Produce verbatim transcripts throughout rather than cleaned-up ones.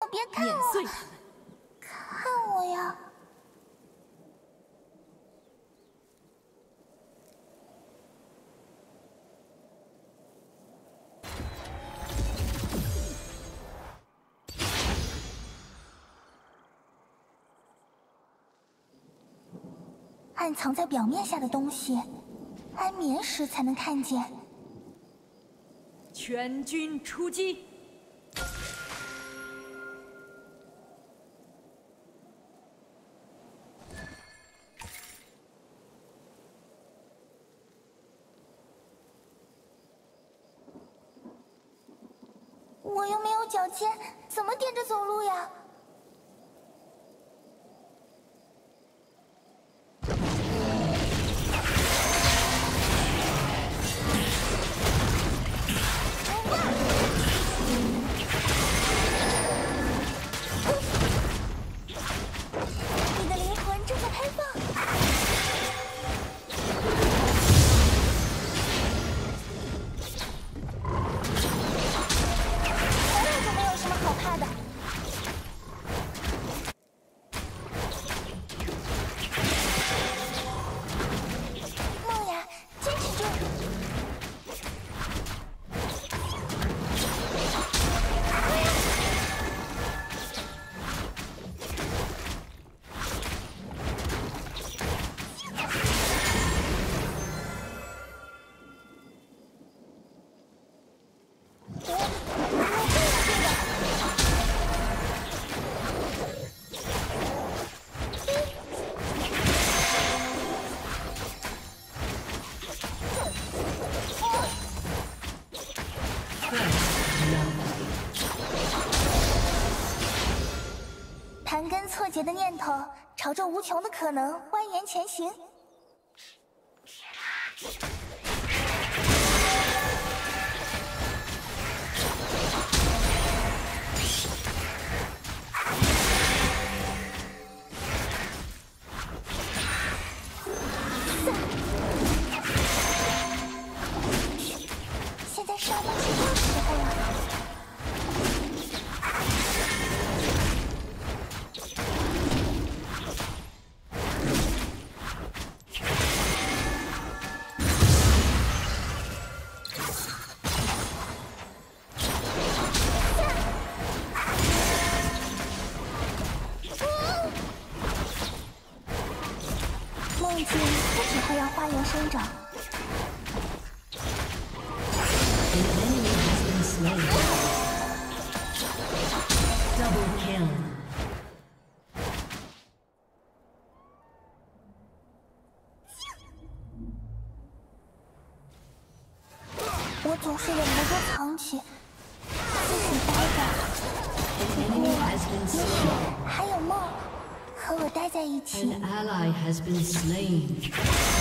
别看我！ 碾碎他们！ 看我呀！暗藏在表面下的东西，安眠时才能看见。 全军出击！ 我又没有脚尖，怎么踮着走路呀？你的灵魂正在开放。从来就没有什么好怕的。梦呀，坚持住！盘根错节的念头，朝着无穷的可能蜿蜒前行。现在是要放弃的时候了。梦境不只会让花园生长。 An enemy has been slain. Double kill. 我总是忍不住藏起，自己待着。 An enemy has been 也许 slain. 还有梦和我待在一起。 An ally has been slain.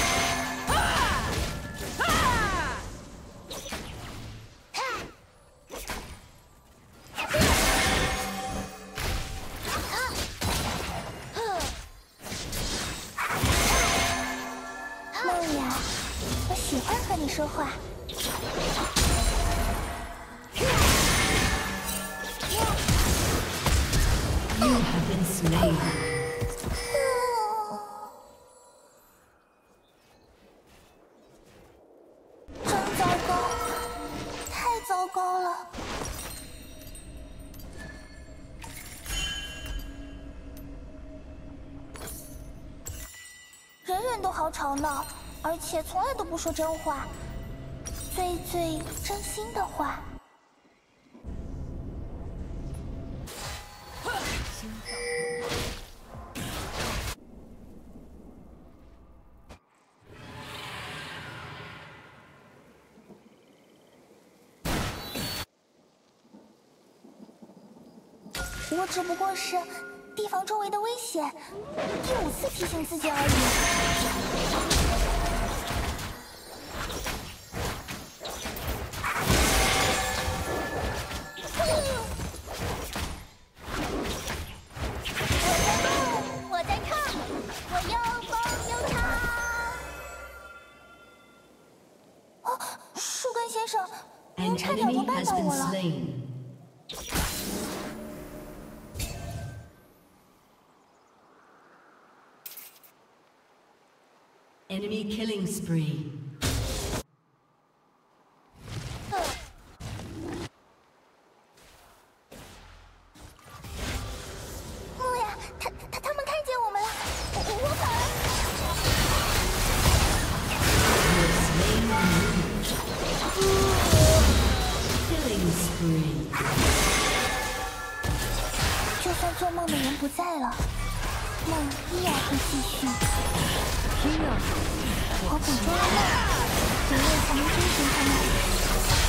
梦呀，我喜欢和你说话。 You have been slain. 真糟糕，太糟糕了！人人都好吵闹，而且从来都不说真话，最最真心的话。 我只不过是提防周围的危险，第五次提醒自己而已。我在动，我在看，我又蹦又唱。哦，树根先生，您 An 差点就 enemy 绊 has 到 been 我了。 slain. Enemy killing spree. 木呀，他他他们看见我们了，我我反而。 Killing spree. 就算做梦的人不在了，梦依然会继续。只有我捕捉了梦，人类才能追寻他们。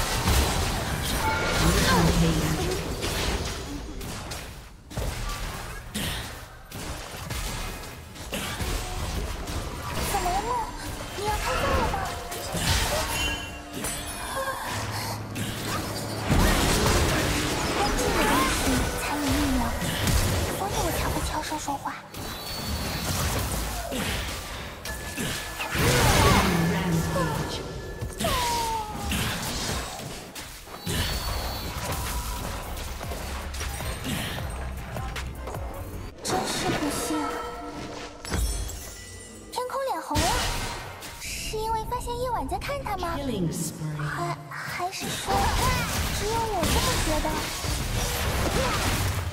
怎么了，梦？你要开动了吗？关注的东西才有力量，所以我才会悄声说话。 真是不幸，天空脸红了，是因为发现夜晚在看他吗？ Killing spree. 还还是说，只有我这么觉得？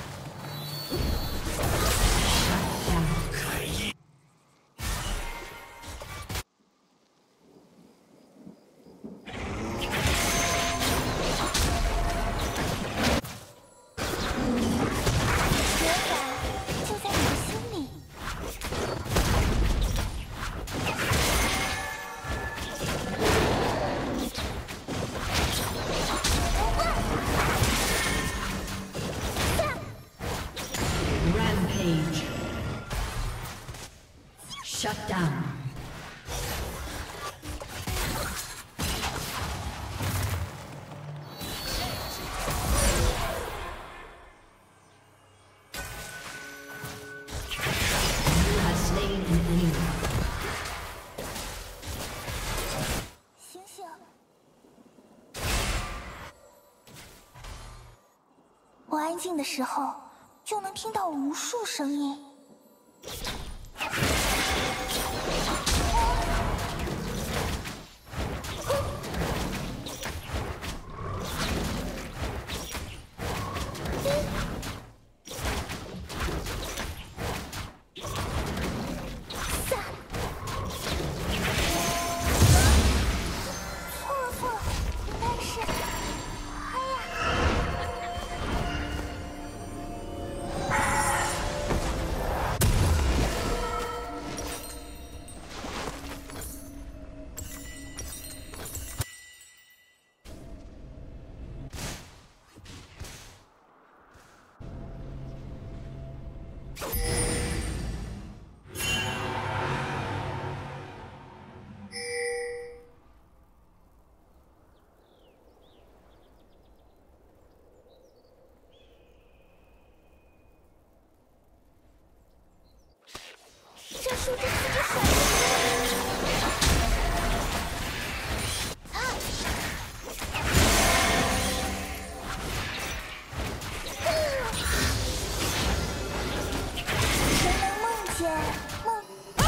Shut down. You have slain an enemy. 醒醒！我安静的时候，就能听到无数声音。 这树枝自己甩谁能梦见梦？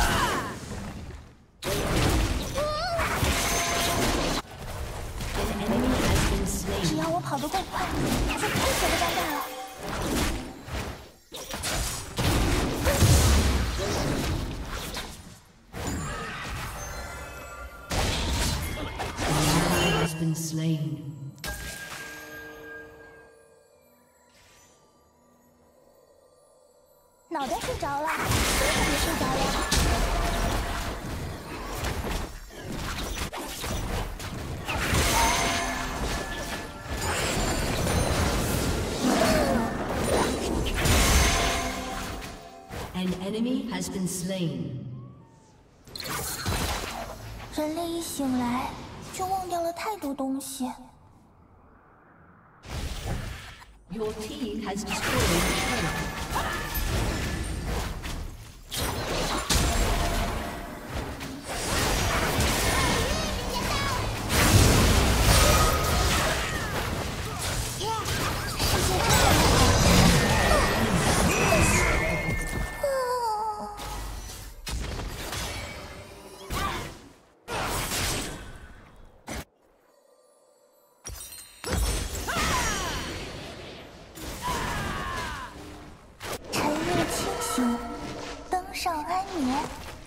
只要我跑得够快，就不会觉得尴尬了。 Been slain. 脑袋睡着了，身体也睡着了。 An enemy has been slain. 人类一醒来。 就忘掉了太多东西。 Your team has destroyed the turret. 世界真的好。 心，登上安眠。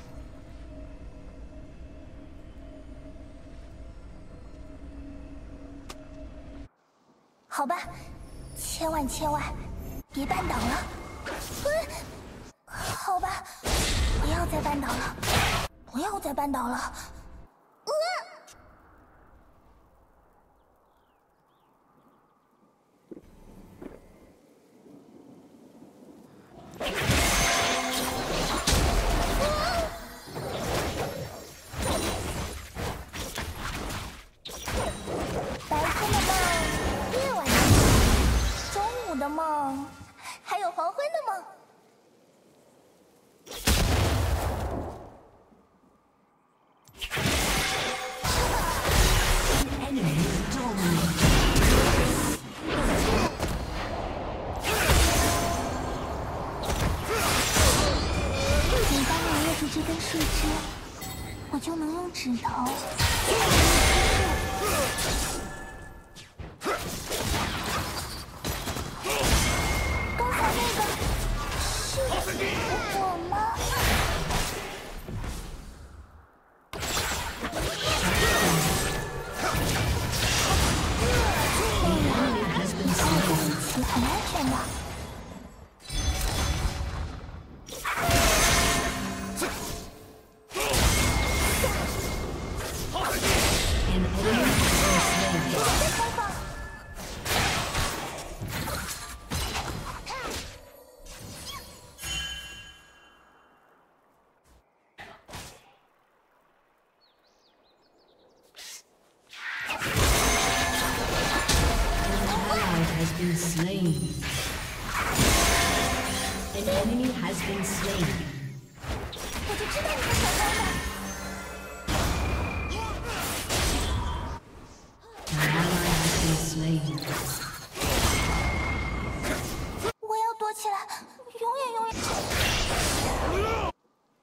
好吧，千万千万别绊倒了。嗯，好吧，不要再绊倒了，不要再绊倒了。呃白天的梦，夜晚的梦，中午的梦，还有黄昏的梦。每当我握住这根树枝，我就能用指头。刚才那个是我吗？在一起很安全的。 Has been slain. An enemy has been slain. 我就知道你会想到的。 An ally has been slain. 我要躲起来，永远永远。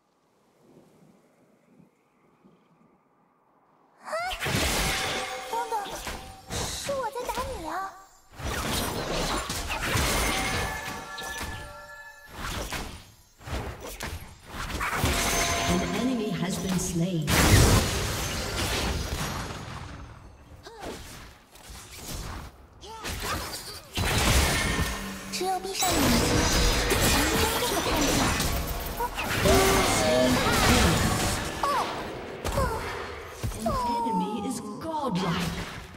啊！等等，是我在打你啊！ An enemy has been slain. 只有闭上眼睛，才能真正的看见。 An enemy is godlike.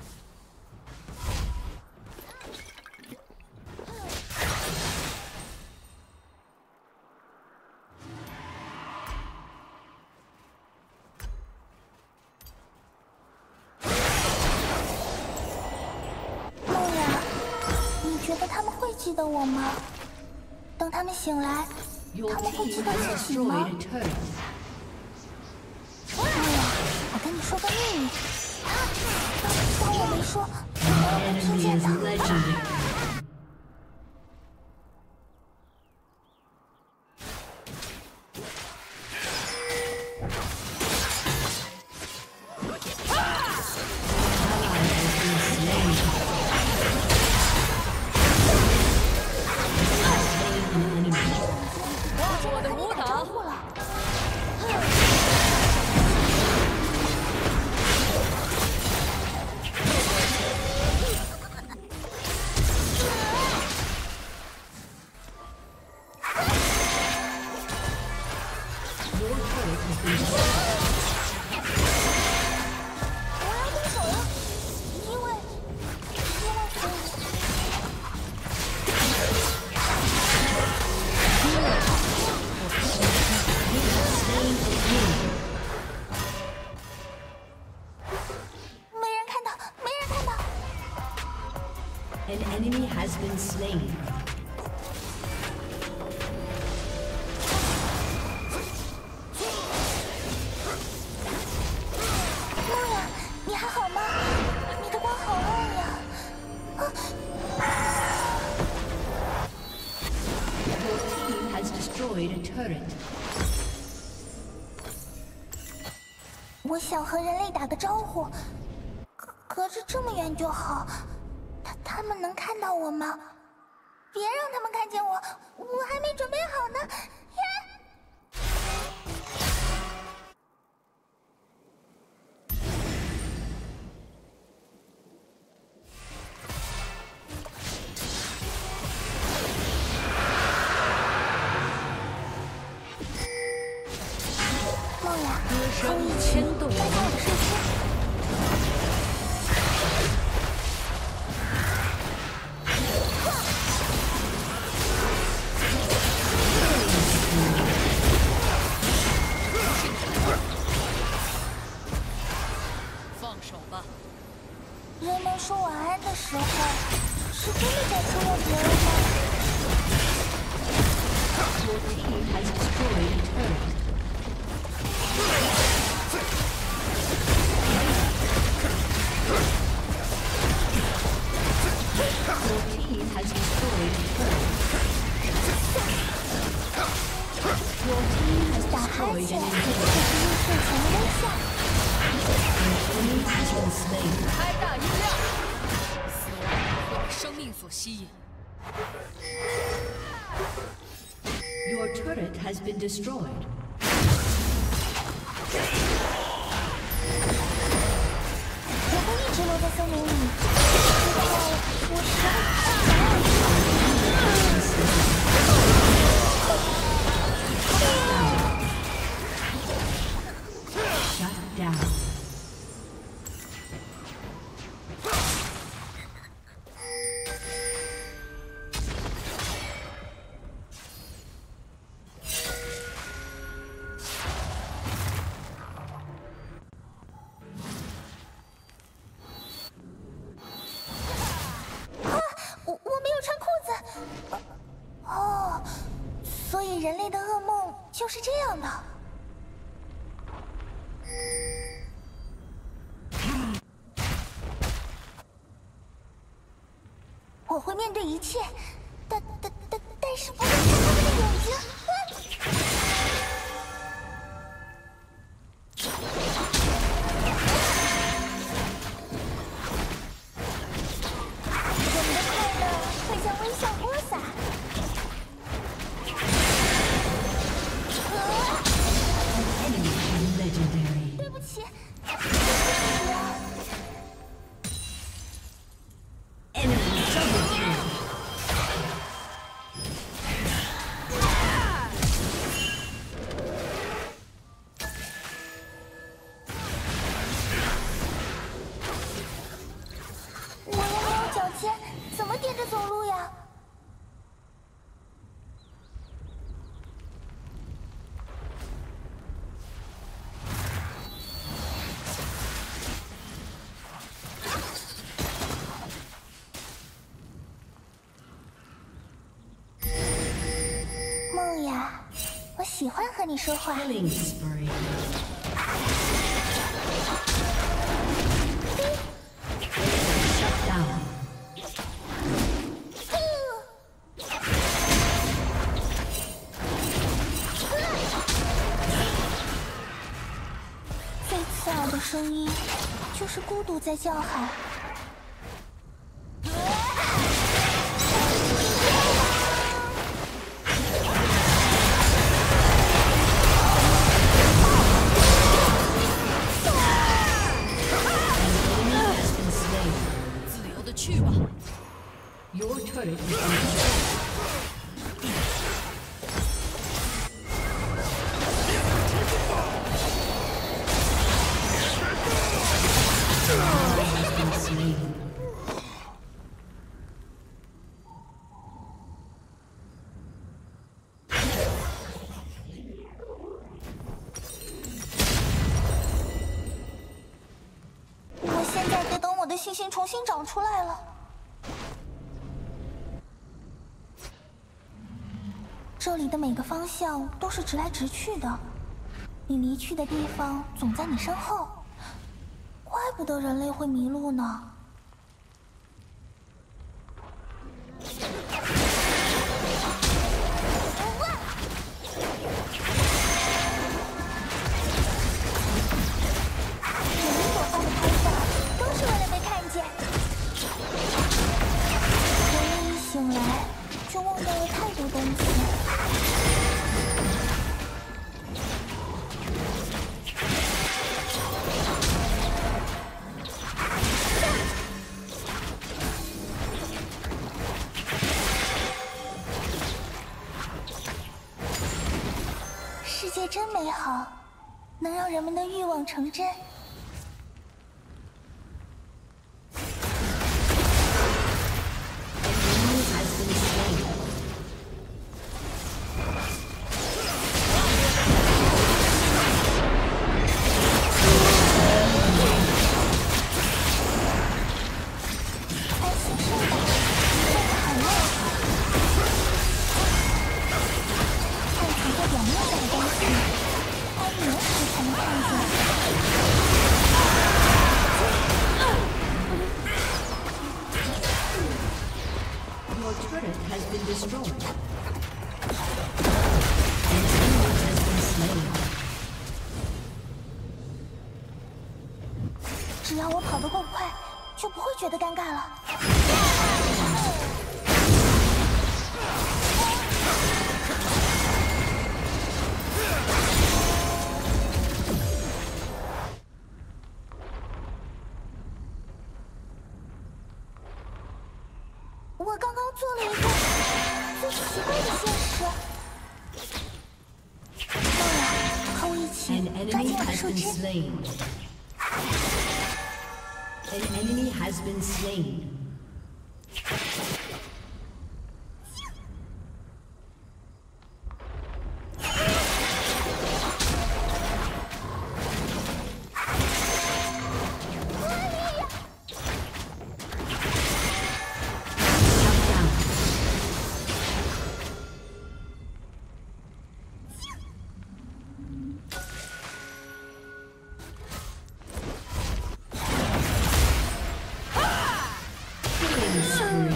觉得他们会记得我吗？等他们醒来，他们会记得自己吗？诺亚，我跟你说个秘密，当我没说，没有人听见的。 An enemy has been slain. 诺亚，你还好吗？你的光好暗呀！啊 Your team has destroyed a turret. 我想和人类打个招呼，可可是这么远就好。 他他们能看到我吗？别让他们看见我，我还没准备好呢。 has destroyed a turret. Your team has destroyed a turret. Your team has destroyed an inhibitor. Your enemy has been slain. 开大音量，死亡会被生命所吸引。 Your turret has been destroyed. 我会一直留在森林里，直到我实在 Shut down. 我我没有穿裤子。哦，所以人类的噩梦就是这样的。我会面对一切，但但但但是不会看他们的眼睛。我们的快乐会像微笑播撒。 Enemy legendary. 对不起。 Enemy double kill. 我又没有脚尖，怎么踮着走路呀？梦呀，我喜欢和你说话。 Killing spree. Shut down. 最刺耳的声音，就是孤独在叫喊。 自由的去吧。 Your turret has been destroyed. Has been slain. 我现在得等我的信心重新长出来了。这里的每个方向都是直来直去的，你离去的地方总在你身后，怪不得人类会迷路呢。每一朵花的开放都是为了被看见。人类一醒来就忘掉了太多东西。 世界真美好，能让人们的欲望成真。安心睡吧，睡得很累。看藏在看见。 Your turret has been destroyed. An enemy has been slain. 只要我跑得够快，就不会觉得尴尬了。我刚刚做了一个最奇怪的现实。梦雅，和我一起 An 抓 enemy 紧我的 has 树 been 枝。 slain. An enemy has been slain. Killing spree.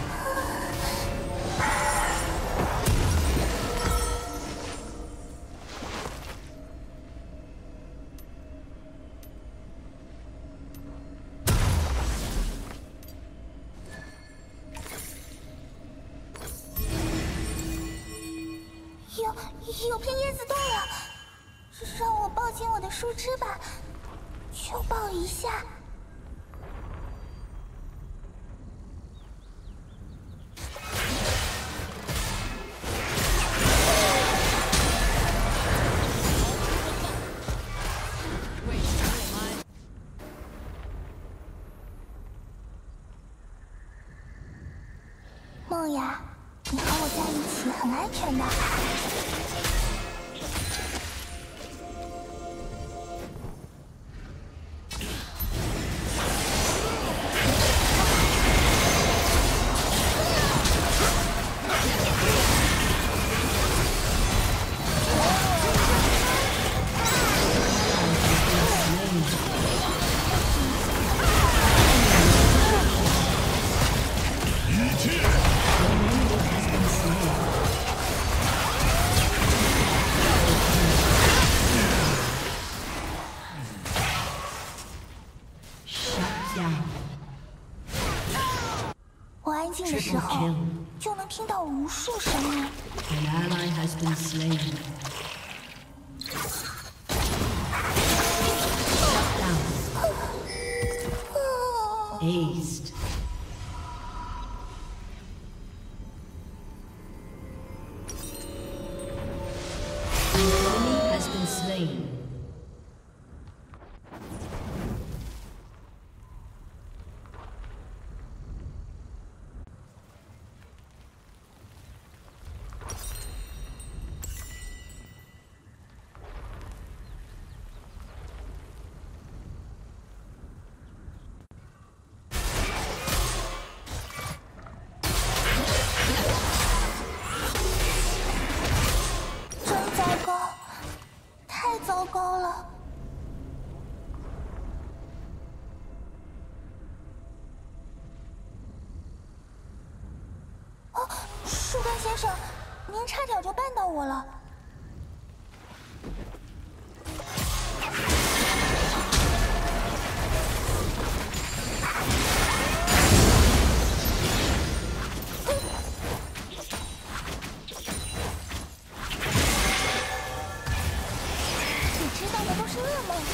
有有片叶子动了，让我抱紧我的树枝吧，就抱一下。梦雅，你和我在一起很安全的。我安静的时候，就能听到无数声音。 An ally has been slain. Shut down. Aced. An enemy has been slain. 先生，您差点就绊到我了。你知道的都是噩梦。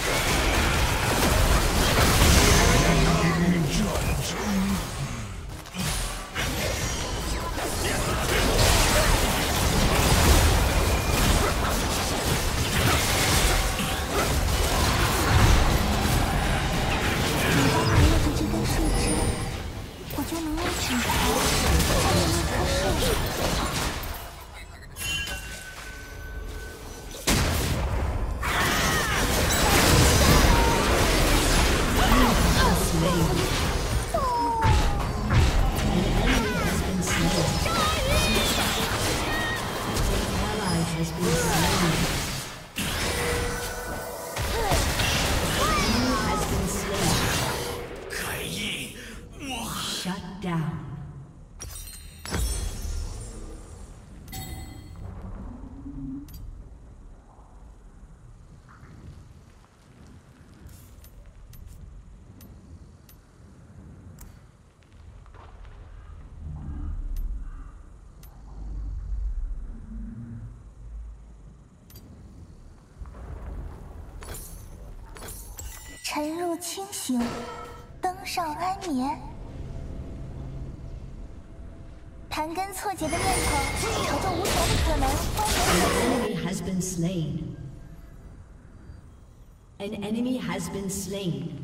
An 沉入清醒，登上安眠。盘根错节的念头，朝着无穷的可能欢迎 An enemy has been slain. An enemy has been slain.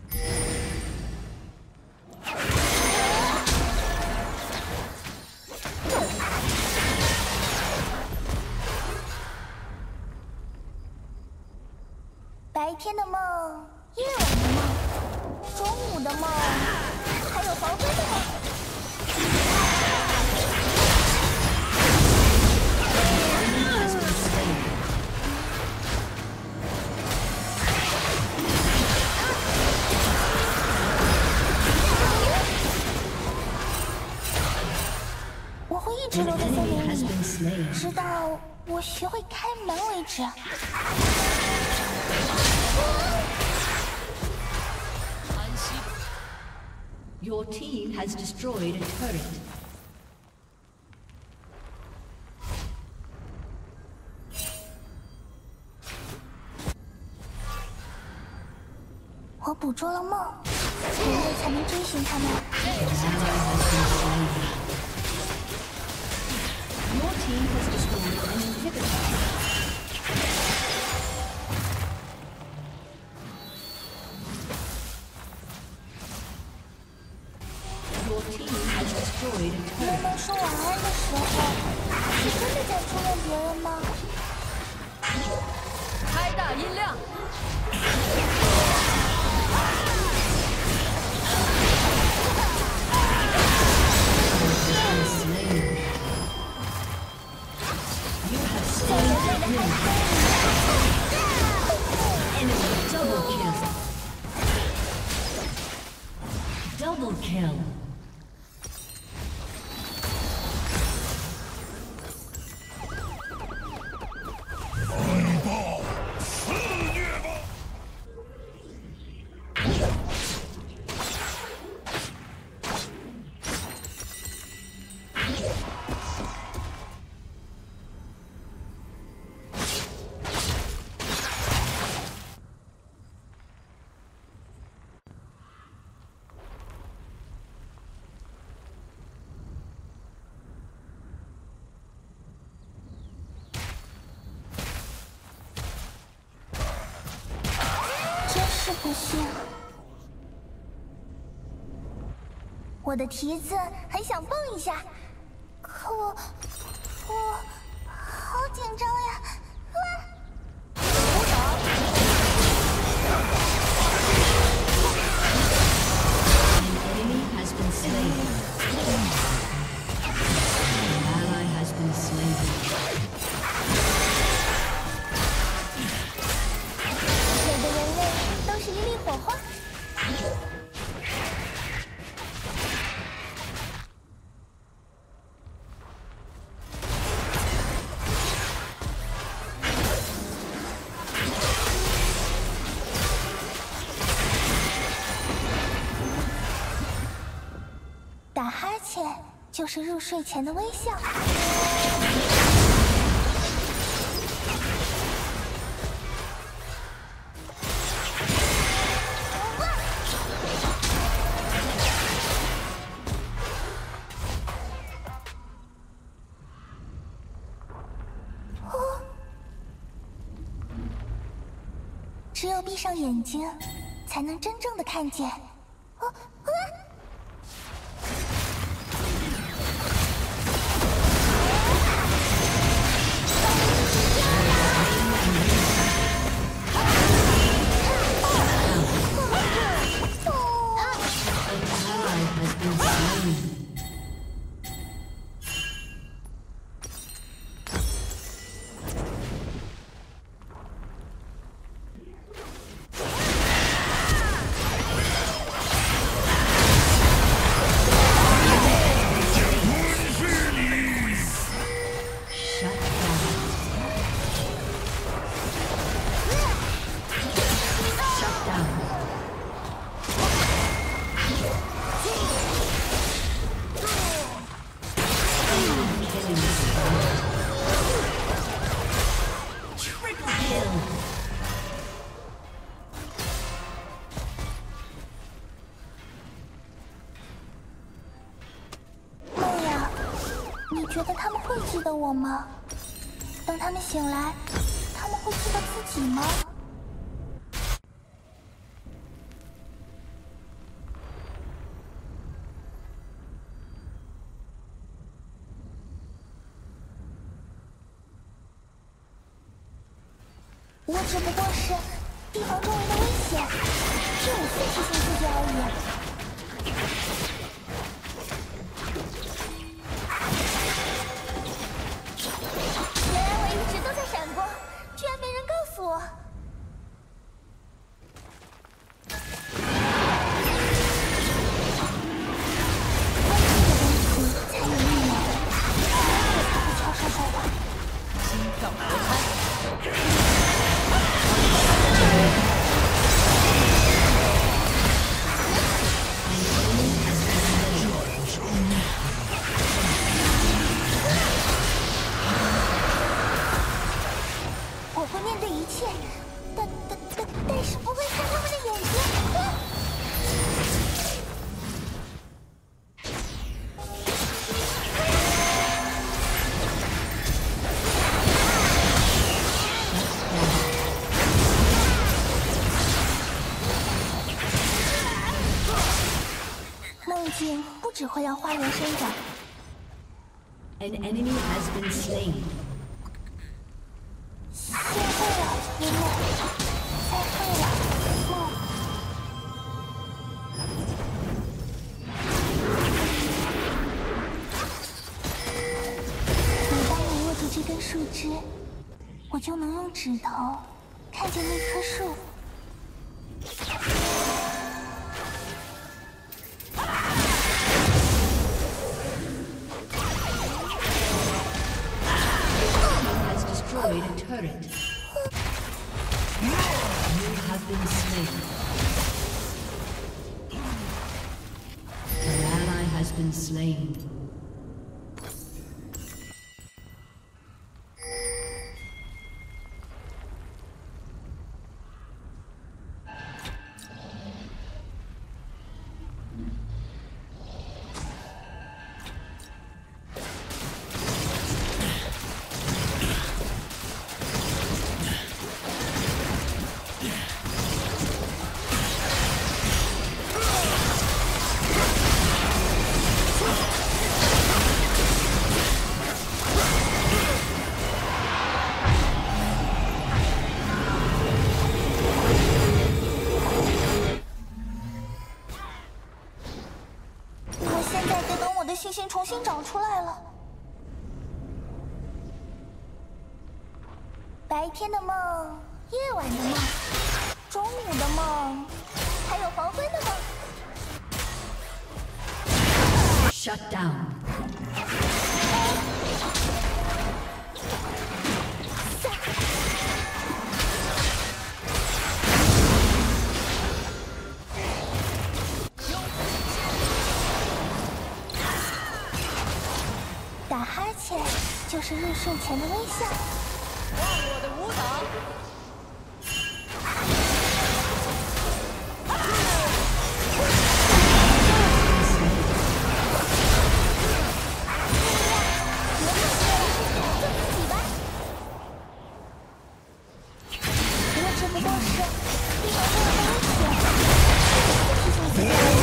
白天的梦，夜晚的梦，中午的梦，还有黄昏的梦。我会一直留在森林里，直到我学会开门为止。 Your team has destroyed a turret. 我捕捉了梦，人类才能追寻他们。 Your team has destroyed an inhibitor. Your team has destroyed a 人 turret. 们说晚安的时候，是真的在祝愿别人吗？ 开大音量！ Double kill. 不幸，我的蹄子很想蹦一下，可我我好紧张呀！啊！ An enemy has been slain. An ally has been slain. 每个人类都是一粒火花。打哈欠就是入睡前的微笑。只有闭上眼睛，才能真正的看见。哦啊！ An 觉得他们会记得我吗？等他们醒来，他们会记得自己吗？我只不过是提防周围的危险，只有次提醒自己而已。原来我一直都在闪光，居然没人告诉我。关键的东西才有力量，我才会悄悄说话。 心跳不堪。 我会面对一切，但但但但是不会看他们的眼睛。梦境不只会让花园生长。 An enemy has been slain. 谢会了，云梦，再会了，梦。每当我握住这根树枝，我就能用指头看见那棵树。 Destroyed a turret. You have been slain. An ally has been slain. 信心重新长出来了。白天的梦，夜晚的梦，中午的梦，还有黄昏的梦。 Shut down. 打哈欠就是入睡前的微笑。 忘我的舞蹈。 我只不过是一条路的危险，提醒自己。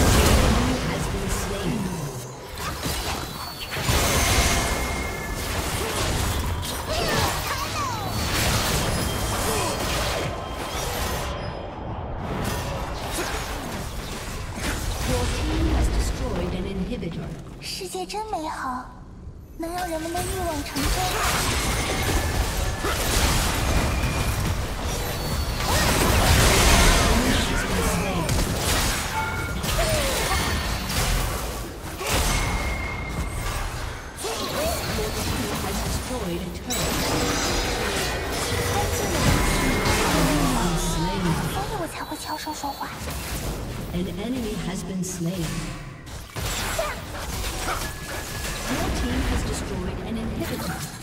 世界真美好，能让人们的欲望成真。所以我才会悄声说话。 An enemy has been slain. Your team has destroyed an inhibitor.